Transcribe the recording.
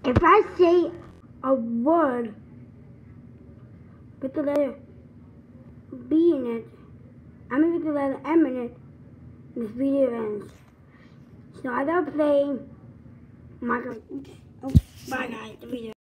If I say a word with the letter B in it, I mean with the letter M in it, this video ends. So I don't play Minecraft. Oh, bye guys, the video.